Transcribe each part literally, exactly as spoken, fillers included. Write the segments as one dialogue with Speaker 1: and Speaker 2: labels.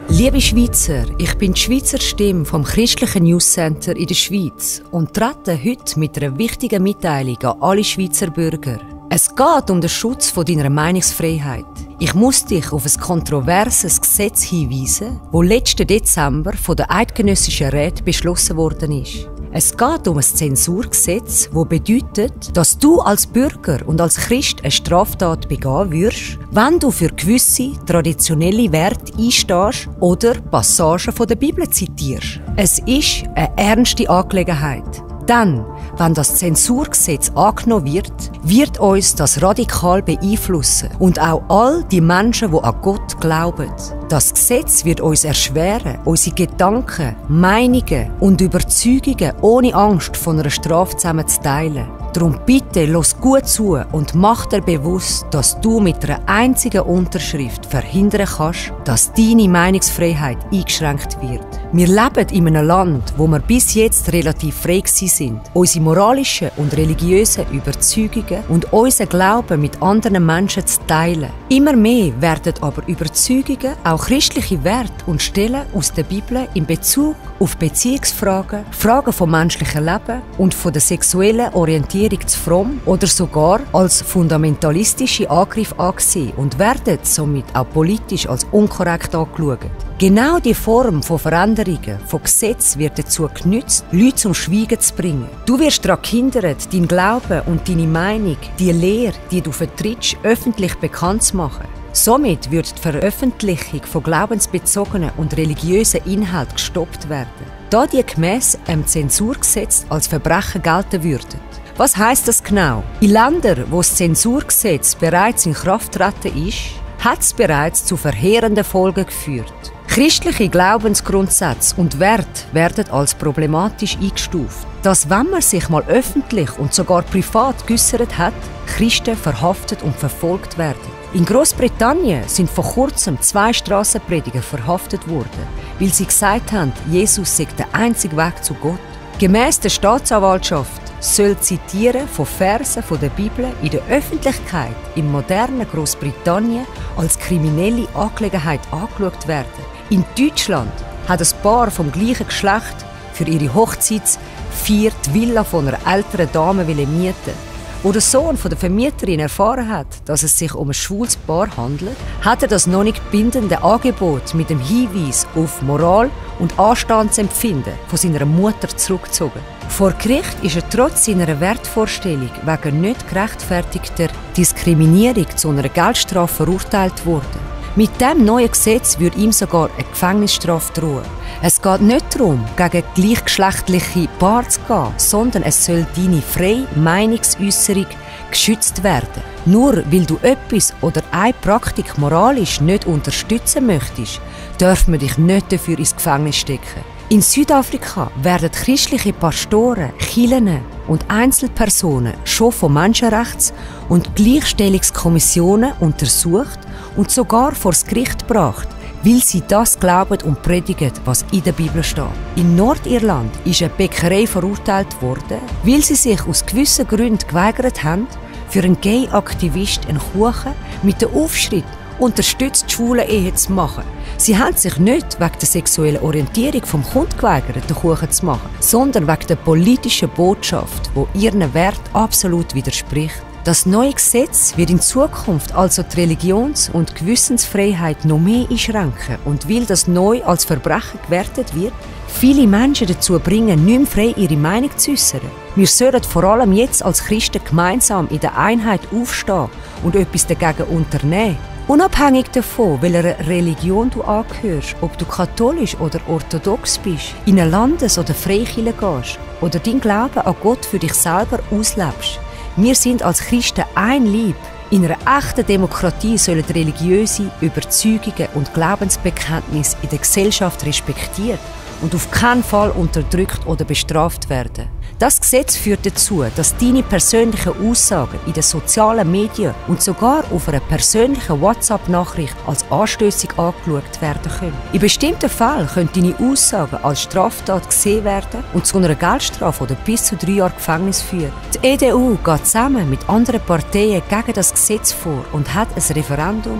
Speaker 1: Liebe Schweizer, ich bin die Schweizer Stimme vom Christlichen News Center in der Schweiz und trete heute mit einer wichtigen Mitteilung an alle Schweizer Bürger. Es geht um den Schutz von deiner Meinungsfreiheit. Ich muss dich auf ein kontroverses Gesetz hinweisen, das letzten Dezember von der Eidgenössischen Räte beschlossen worden ist. Es geht um ein Zensurgesetz, das bedeutet, dass du als Bürger und als Christ eine Straftat begehen würdest, wenn du für gewisse traditionelle Werte einstehst oder Passagen von der Bibel zitierst. Es ist eine ernste Angelegenheit. Denn, wenn das Zensurgesetz angenommen wird, wird uns das radikal beeinflussen und auch all die Menschen, die an Gott glauben. Das Gesetz wird uns erschweren, unsere Gedanken, Meinungen und Überzeugungen ohne Angst von einer Strafe zusammen zu teilen. Darum bitte, los gut zu und mach dir bewusst, dass du mit einer einzigen Unterschrift verhindern kannst, dass deine Meinungsfreiheit eingeschränkt wird. Wir leben in einem Land, wo wir bis jetzt relativ frei sind. Unsere moralischen und religiösen Überzeugungen und unser Glauben mit anderen Menschen zu teilen. Immer mehr werden aber Überzeugungen, auch christliche Werte und Stellen aus der Bibel in Bezug auf Beziehungsfragen, Fragen vom menschlichen Leben und von der sexuellen Orientierung zu fromm oder sogar als fundamentalistische Angriff angesehen und werden somit auch politisch als unkorrekt angeschaut. Genau die Form von Veränderungen von Gesetzen wird dazu genutzt, Leute zum Schweigen zu bringen. Du wirst daran gehindert, deinen Glauben und deine Meinung, die Lehre, die du vertrittst, öffentlich bekannt zu machen. Somit wird die Veröffentlichung von glaubensbezogenen und religiösen Inhalten gestoppt werden, da die gemäss dem Zensurgesetz als Verbrechen gelten würden. Was heisst das genau? In Ländern, wo das Zensurgesetz bereits in Kraft getreten ist, hat es bereits zu verheerenden Folgen geführt. Christliche Glaubensgrundsätze und Werte werden als problematisch eingestuft, dass, wenn man sich mal öffentlich und sogar privat geäussert hat, Christen verhaftet und verfolgt werden. In Großbritannien sind vor kurzem zwei Strassenprediger verhaftet worden, weil sie gesagt haben, Jesus sei der einzige Weg zu Gott. Gemäss der Staatsanwaltschaft soll Zitieren von Versen von der Bibel in der Öffentlichkeit im modernen Großbritannien als kriminelle Angelegenheit angeschaut werden. In Deutschland hat ein Paar vom gleichen Geschlecht für ihre Hochzeitsfeier die Villa von einer älteren Dame mieten. Wo der Sohn von der Vermieterin erfahren hat, dass es sich um ein schwules Paar handelt, hat er das noch nicht bindende Angebot mit dem Hinweis auf Moral und Anstandsempfinden von seiner Mutter zurückgezogen. Vor Gericht ist er trotz seiner Wertvorstellung wegen nicht gerechtfertigter Diskriminierung zu einer Geldstrafe verurteilt worden. Mit dem neuen Gesetz würde ihm sogar eine Gefängnisstrafe drohen. Es geht nicht darum, gegen gleichgeschlechtliche Paare zu gehen, sondern es soll deine freie Meinungsäußerung geschützt werden. Nur weil du etwas oder eine Praktik moralisch nicht unterstützen möchtest, darf man dich nicht dafür ins Gefängnis stecken. In Südafrika werden christliche Pastoren, Kirchen und Einzelpersonen schon von Menschenrechts- und Gleichstellungskommissionen untersucht und sogar vor das Gericht gebracht, weil sie das glauben und predigen, was in der Bibel steht. In Nordirland ist eine Bäckerei verurteilt worden, weil sie sich aus gewissen Gründen geweigert haben, für einen Gay-Aktivist einen Kuchen mit der Aufschrift «Unterstützt schwule Ehe» zu machen. Sie haben sich nicht wegen der sexuellen Orientierung vom Kunden geweigert, den Kuchen zu machen, sondern wegen der politischen Botschaft, die ihren Wert absolut widerspricht. Das neue Gesetz wird in Zukunft also die Religions- und Gewissensfreiheit noch mehr einschränken und weil das neu als Verbrechen gewertet wird, viele Menschen dazu bringen, nicht mehr frei ihre Meinung zu äußern. Wir sollten vor allem jetzt als Christen gemeinsam in der Einheit aufstehen und etwas dagegen unternehmen. Unabhängig davon, welcher Religion du angehörst, ob du katholisch oder orthodox bist, in eine Landes- oder Freikirche gehst oder dein Glauben an Gott für dich selber auslebst. Wir sind als Christen ein Leib. In einer echten Demokratie sollen religiöse Überzeugungen und Glaubensbekenntnisse in der Gesellschaft respektiert und auf keinen Fall unterdrückt oder bestraft werden. Das Gesetz führt dazu, dass deine persönlichen Aussagen in den sozialen Medien und sogar auf einer persönlichen WhatsApp-Nachricht als anstössig angeschaut werden können. In bestimmten Fällen können deine Aussagen als Straftat gesehen werden und zu einer Geldstrafe oder bis zu drei Jahren Gefängnis führen. Die E D U geht zusammen mit anderen Parteien gegen das Gesetz vor und hat ein Referendum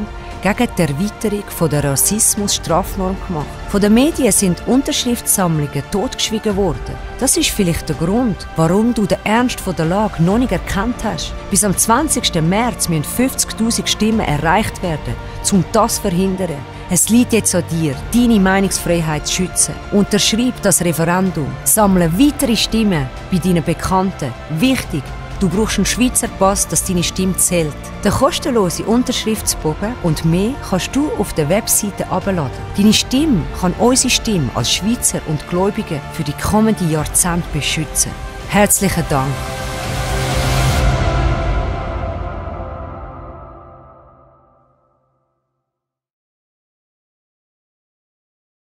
Speaker 1: gegen die Erweiterung der Rassismus-Strafnorm gemacht. Von den Medien sind Unterschriftssammlungen totgeschwiegen worden. Das ist vielleicht der Grund, warum du den Ernst der Lage noch nicht erkannt hast. Bis am zwanzigsten März müssen fünfzigtausend Stimmen erreicht werden, um das zu verhindern. Es liegt jetzt an dir, deine Meinungsfreiheit zu schützen. Unterschreib das Referendum. Sammle weitere Stimmen bei deinen Bekannten. Wichtig, du brauchst einen Schweizer Pass, dass deine Stimme zählt. Den kostenlosen Unterschriftsbogen und mehr kannst du auf der Webseite herunterladen. Deine Stimme kann unsere Stimme als Schweizer und Gläubige für die kommenden Jahrzehnte beschützen. Herzlichen Dank.